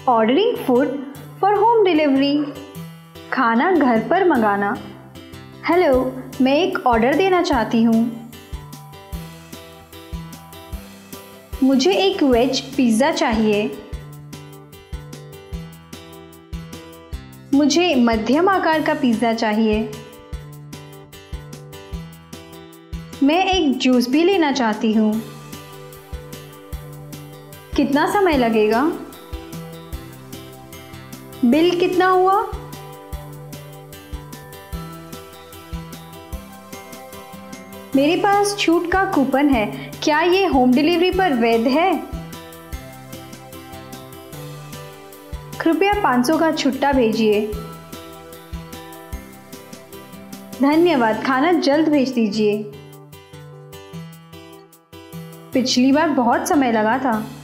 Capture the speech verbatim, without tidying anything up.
Ordering food for home delivery, खाना घर पर मंगाना। हेलो, मैं एक ऑर्डर देना चाहती हूँ। मुझे एक वेज पिज़्ज़ा चाहिए। मुझे मध्यम आकार का पिज़्ज़ा चाहिए। मैं एक जूस भी लेना चाहती हूँ। कितना समय लगेगा? बिल कितना हुआ? मेरे पास छूट का कूपन है, क्या ये होम डिलीवरी पर वैध है? कृपया पाँच सौ का छुट्टा भेजिए। धन्यवाद, खाना जल्द भेज दीजिए। पिछली बार बहुत समय लगा था।